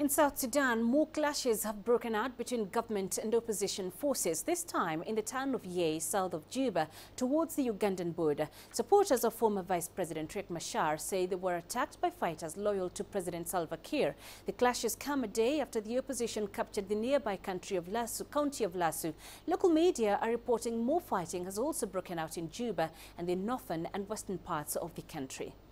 In South Sudan, more clashes have broken out between government and opposition forces, this time in the town of Yei, south of Juba, towards the Ugandan border. Supporters of former Vice President Riek Machar say they were attacked by fighters loyal to President Salva Kiir. The clashes come a day after the opposition captured the nearby county of Lasu. Local media are reporting more fighting has also broken out in Juba and the northern and western parts of the country.